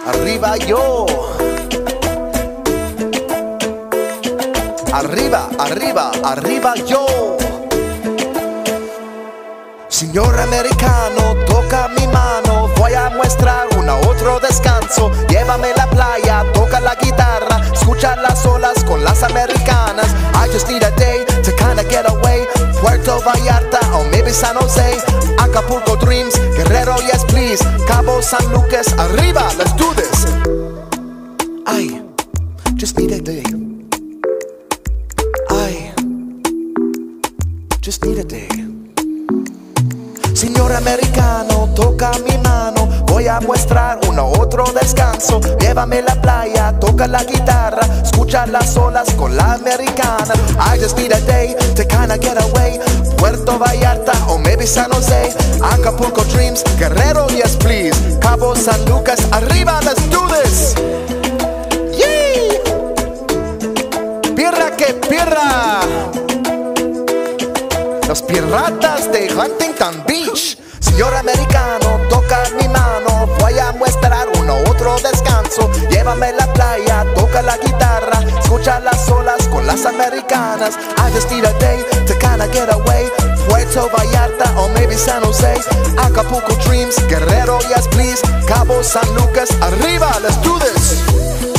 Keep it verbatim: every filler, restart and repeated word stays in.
Arriba yo. Arriba, arriba, arriba yo. Señor americano, toca mi mano. Voy a mostrar un otro descanso. Llévame a la playa, toca la guitarra, escucha las olas con las americanas. I just need a day to kinda get away. Puerto Vallarta or maybe San Jose, Acapulco dreams, Guerrero yes please, Cabo San Lucas, arriba, let's do this. I just need a day. I just need a day. Señor americano, toca mi mano. Voy a mostrar un otro descanso. Llévame a la playa, toca la guitarra, escucha las olas con la americana. I just need a day to kinda get away. Puerto Vallarta or maybe San Jose, Acapulco dreams, Guerrero yes please, Cabo San Lucas, arriba, let's do this. Yee. Pirra que pirra. Los piratas de Huntington Beach. Señor americano, toca mi mano. Voy a mostrar un otro descanso. Llévame a la playa, toca la guitarra, escucha las olas con las americanas. I just need a day to kinda get away. Puerto Vallarta or maybe San Jose, Acapulco dreams, Guerrero yes please, Cabo San Lucas, arriba, let's do this.